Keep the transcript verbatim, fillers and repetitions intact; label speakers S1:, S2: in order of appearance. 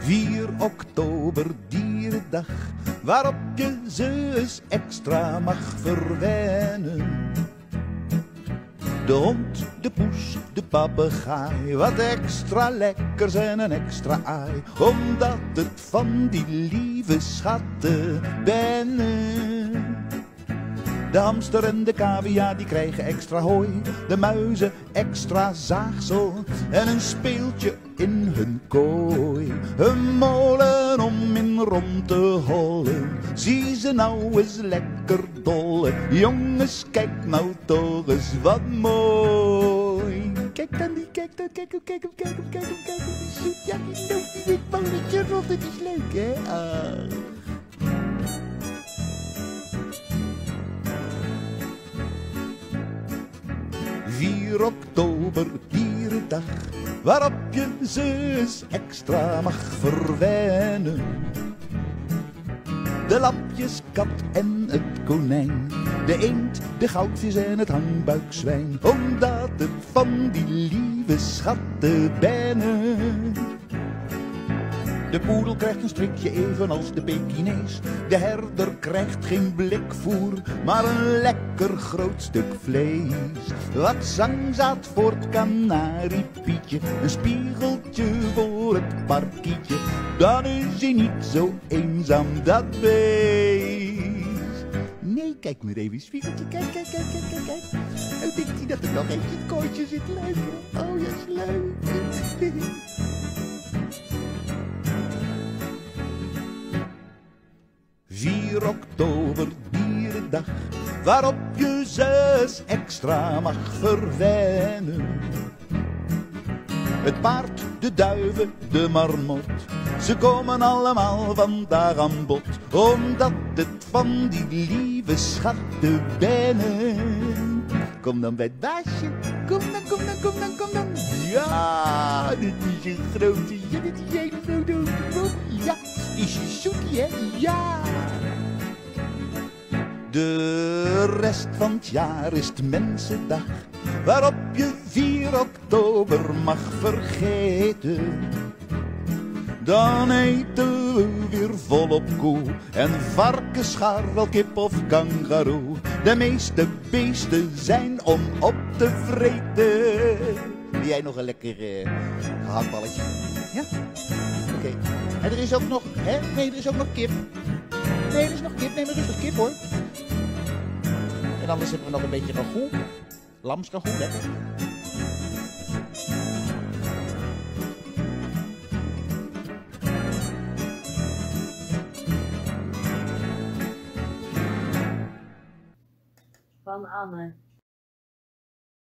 S1: vier oktober, dierendag, waarop je ze eens extra mag verwennen. De hond, de poes, de papegaai, wat extra lekkers en een extra aai, omdat het van die lieve schatten bennen. De hamster en de cavia die krijgen extra hooi, de muizen extra zaagsel en een speeltje in hun kooi. Een molen om in rond te hollen, zie ze nou eens lekker dollen. Jongens, kijk nou toch eens wat mooi. Kijk dan die, kijk dan, kijk hem, kijk hem, kijk hem, kijk hem, kijk hem. Die zoet, ja, die loopt die dit molletje rond, het is leuk, hè? Ah. vier oktober, dierendag, waarop je ze eens extra mag verwennen. De lapjes, kat en het konijn, de eend, de goudvis en het hangbuikzwijn, omdat het van die lieve schatten bennen. De poedel krijgt een strikje evenals de Pekinees. De herder krijgt geen blikvoer, maar een lekker groot stuk vlees. Wat zangzaad voor het kanariepietje, een spiegeltje voor het parkietje. Dan is hij niet zo eenzaam, dat beest. Nee, kijk maar even, spiegeltje, kijk, kijk, kijk, kijk, kijk, kijk. En denkt hij dat er nog eentje in het kooitje zit, leuk. Oh, dat is leuk. vier oktober, dierendag, waarop je ze eens extra mag verwennen. Het paard, de duiven, de marmot, ze komen allemaal vandaag aan bod, omdat het van die lieve schatten bennen. Kom dan bij het baasje, kom dan, kom dan, kom dan, kom dan. Ja, dit is een grote, ja, dit is een grote, ja, is je zoetie, hè, ja. De rest van het jaar is het mensendag, waarop je vier oktober mag vergeten. Dan eten we weer volop koe en varkenschaar, wel kip of kangaroo. De meeste beesten zijn om op te vreten. Wil jij nog een lekker uh, gehaktballetje? Ja? Oké. Okay. En er is ook nog, hè? Nee, er is ook nog kip. Nee, er is nog kip. Neem maar rustig kip, hoor. En anders hebben we nog een beetje ragout. Lamsragout, lekker.
S2: Van Anne.